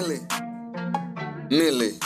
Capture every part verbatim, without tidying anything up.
Mili, Mili.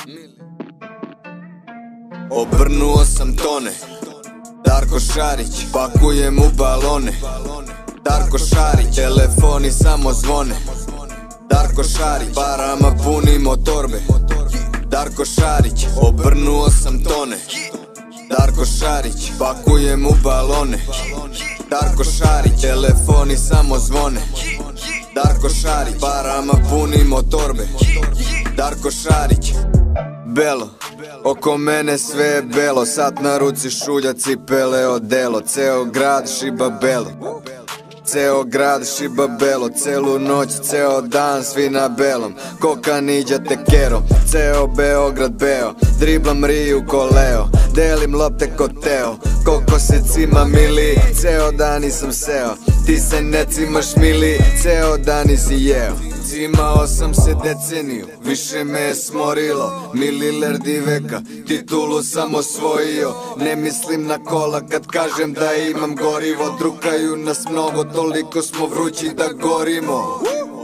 Obrnuo sam tone, Darko Šarić, pakujem u balone. Darko Šarić, telefoni samo zvone. Darko Šarić, parama punimo torbe. Darko Šarić, obrnuo sam tone. Darko Šarić, pakujem u balone. Darko Šarić, telefoni samo zvone. Darko Šarić, parama punimo torbe. Darko Šarić, belo, oko mene sve je belo. Sat na ruci, šulja, cipele, odelo. Ceo grad šiba belo, ceo grad šiba belo. Celu noć, ceo dan, svi na belom. Koka niđa tekero, ceo Beograd beo. Driblam Riju ko Leo, delim lopte ko Teo. Koliko se cima Mili, ceo dan nisam seo. Ti se ne cimaš Mili, ceo dan nisi jeo. Cimao sam se deceniju, više me je smorilo. Mili lerdi veka, titulu sam osvojio. Ne mislim na kola kad kažem da imam gorivo. Drukaju nas mnogo, toliko smo vrući da gorimo.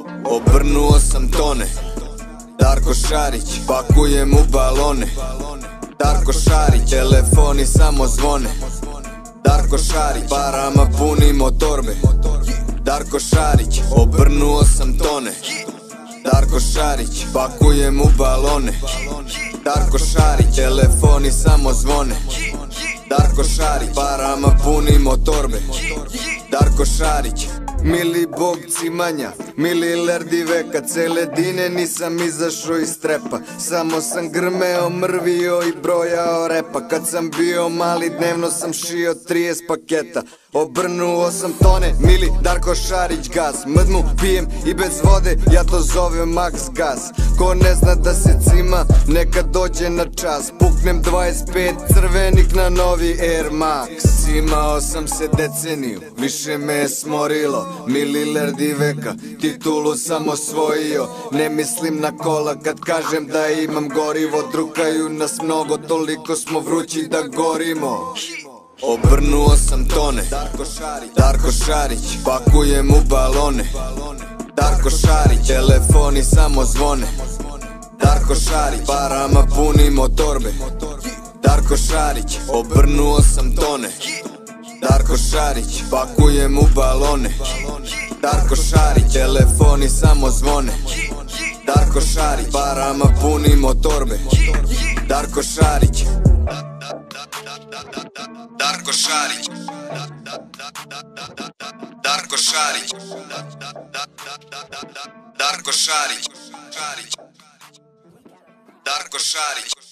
Obrnuo sam tone, Darko Šarić, pakujem u balone. Darko Šarić, telefoni samo zvone. Darko Šarić, parama punimo torbe. Darko Šarić, obrnuo sam tone. Darko Šarić, pakujem u balone. Darko Šarić, telefoni samo zvone. Darko Šarić, parama punimo torbe. Darko Šarić, Mili bog cimanja, Mili lerdi veka. Cele dine nisam izašao iz trepa, samo sam grmeo, mrvio i brojao repa. Kad sam bio mali dnevno sam šio trideset paketa. Obrnuo sam tone, Mili, Darko Šarić, gas. Mdmu pijem i bez vode, ja to zovem max gas. Ko ne zna da se cima, neka dođe na čas. Puknem dvadeset pet crvenik na novi Air Max. Cimao sam se deceniju, više me je smorilo. Mili lerdi veka, titulu sam osvojio. Ne mislim na kola kad kažem da imam gorivo. Drukaju nas mnogo, toliko smo vrući da gorimo. Obrnuo sam tone, Darko Šarić, pakujem u balone. Darko Šarić, telefoni samo zvone. Darko Šarić, parama punimo torbe. Darko Šarić, obrnuo sam tone. Darko Šarić, pakujem u balone. Darko Šarić, telefoni samo zvone. Darko Šarić, parama punimo torbe. Darko Šarić, Darko Šarić, Darko Šarić, Darko Šarić, Darko Šarić.